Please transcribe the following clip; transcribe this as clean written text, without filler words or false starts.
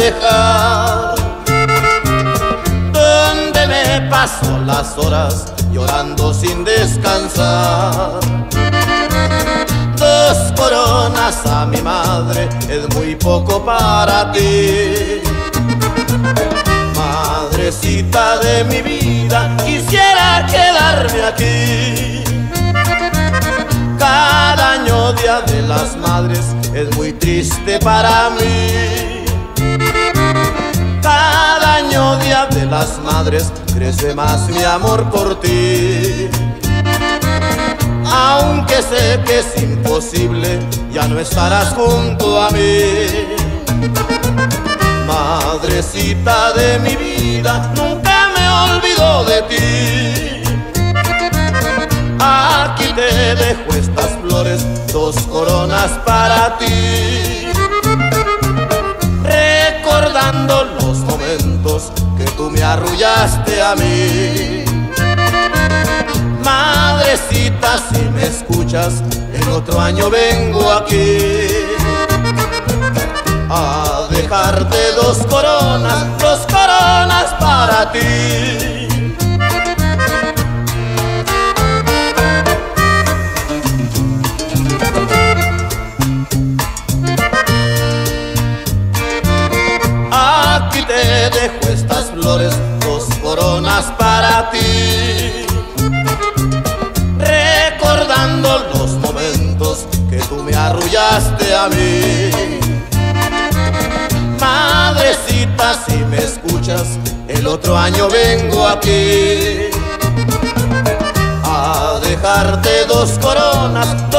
dejar, donde me paso las horas llorando sin descansar. 2 coronas a mi madre es muy poco para ti. Madrecita de mi vida, quisiera quedarme aquí. Cada año Día de las Madres es muy triste para mí. Cada año Día de las Madres crece más mi amor por ti. Aunque sé que es imposible, ya no estarás junto a mí. Madrecita de mi vida, nunca me olvido de ti. Aquí te dejo estas flores, 2 coronas para ti. Recordando los momentos que tú me arrullaste a mí. Madrecita, si me escuchas, el otro año vengo aquí a dejarte 2 coronas, 2 coronas para ti. Aquí te dejo estas flores, 2 coronas para ti. Recordando los momentos que tú me arrullaste a mí. Madrecita, si me escuchas, el otro año vengo aquí a dejarte 2 coronas,